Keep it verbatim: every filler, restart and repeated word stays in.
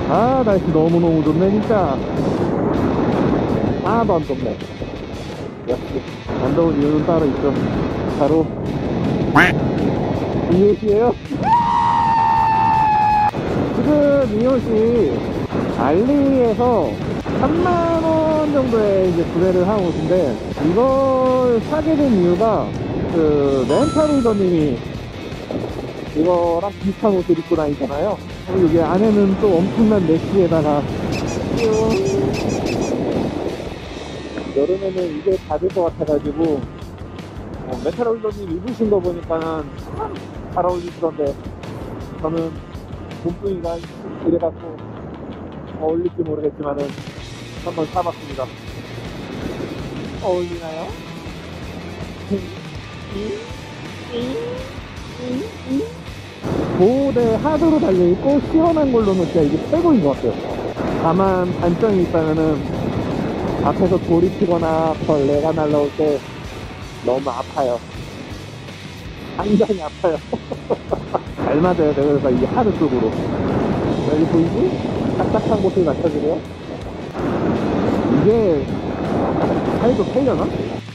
아, 날씨 너무너무 좋네 진짜. 하나도 안 덥네. 역시 안 더운 이유는 따로 있죠. 바로 이 옷이에요. 지금 이 옷이 알리에서 삼만 원 정도에 이제 구매를 한 옷인데, 이걸 사게 된 이유가 그 렌탈 리더님이 이거랑 비슷한 옷을 입고 다니잖아요. 그리고 여기 안에는 또 엄청난 메쉬에다가 여름에는 이게 다 될 것 같아가지고 어, 렌탈 리더님 입으신 거 보니까 참 잘 어울리시던데, 저는 몸뚱이가 이래갖고 어울릴지 모르겠지만은 한번 사봤습니다. 어울리나요? 보호대 하드로 달려있고 시원한 걸로는 진짜 이게 최고인 것 같아요. 다만 단점이 있다면은 앞에서 돌이 튀거나 벌레가 날라올 때 너무 아파요. 상당히 아파요. 잘 맞아야 돼요. 그래서 이 하드 쪽으로. 여기 보이지? 딱딱한 곳을 맞춰주세요. 이게 살도 살려나?